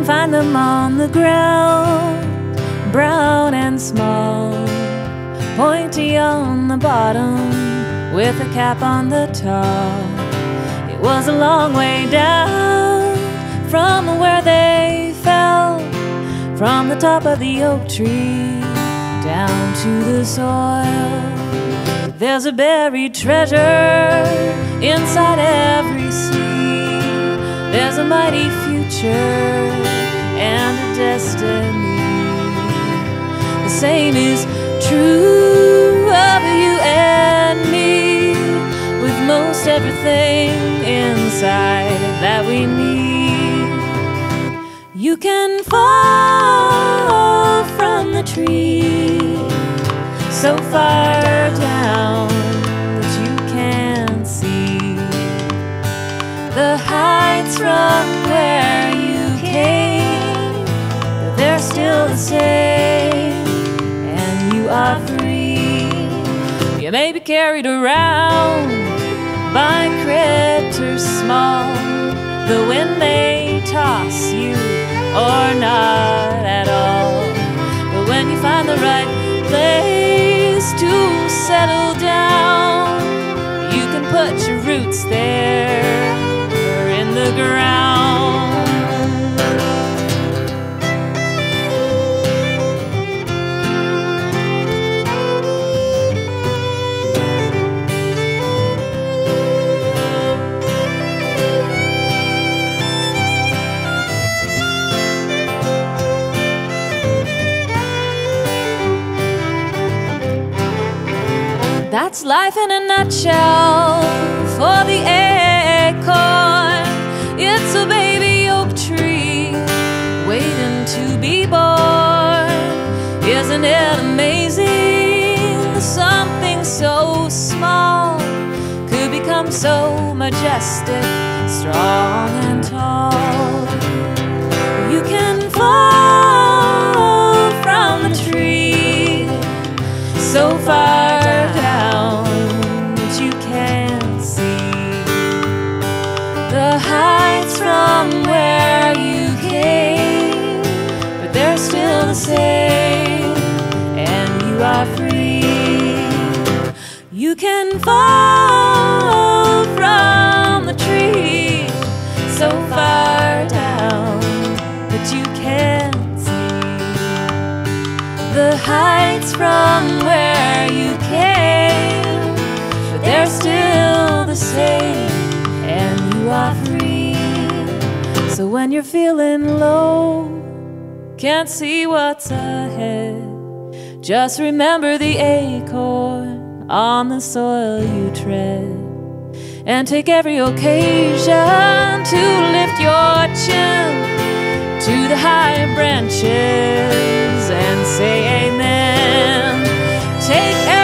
find them on the ground, brown and small, pointy on the bottom, with a cap on the top. It was a long way down from where they fell, from the top of the oak tree down to the soil. There's a buried treasure inside every sea. There's a mighty future and a destiny. The same is true of you and me, with most everything inside that we need. You can fall from the tree so far down that you can't see the heights from where you came, but they're still the same, and you are free. You may be carried around by critters small, the wind may toss you or not at all, but when you find the right place to settle down, you can put your roots there in the ground. That's life in a nutshell for the acorn. It's a baby oak tree waiting to be born. Isn't it amazing? Something so small could become so majestic, strong and tall. You can fall from the tree so far down that you can't see the heights from where you came, but they're still the same, and you are free. You can fall from the tree so far down that you can't see the heights from where you came, but they're still the same, and you are free. So when you're feeling low, can't see what's ahead, just remember the acorn on the soil you tread, and take every occasion to lift your chin to the high branches and say amen. Take